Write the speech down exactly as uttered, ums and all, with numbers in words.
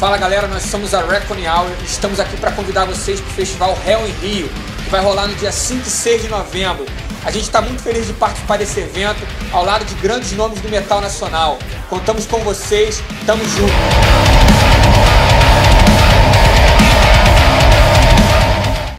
Fala galera, nós somos a Reckoning Hour e estamos aqui para convidar vocês para o festival Hell in Rio, que vai rolar no dia cinco e seis de novembro. A gente está muito feliz de participar desse evento ao lado de grandes nomes do metal nacional. Contamos com vocês, tamo junto!